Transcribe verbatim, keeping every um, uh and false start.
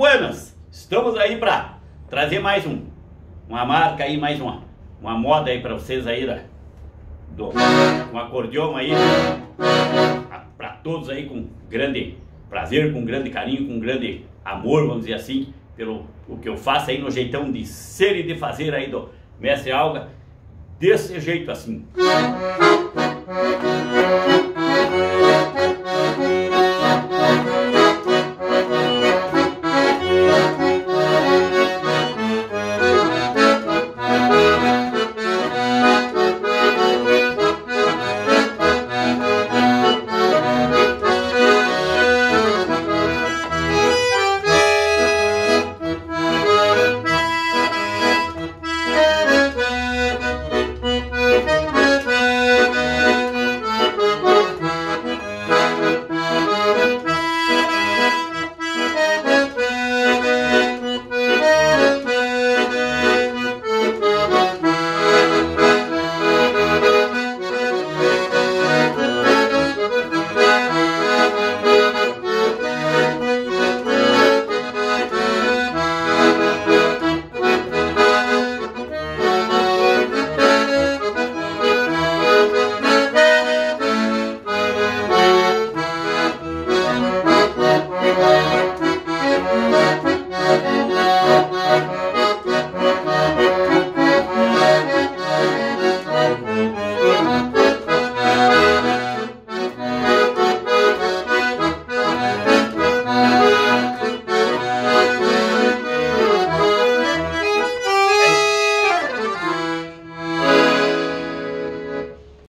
buenas, estamos aí para trazer mais um, uma marca aí, mais uma, uma moda aí para vocês aí, da, do, um acordeão aí, para todos aí com grande prazer, com grande carinho, com grande amor, vamos dizer assim, pelo o que eu faço aí no jeitão de ser e de fazer aí do Mestre Alga, desse jeito assim.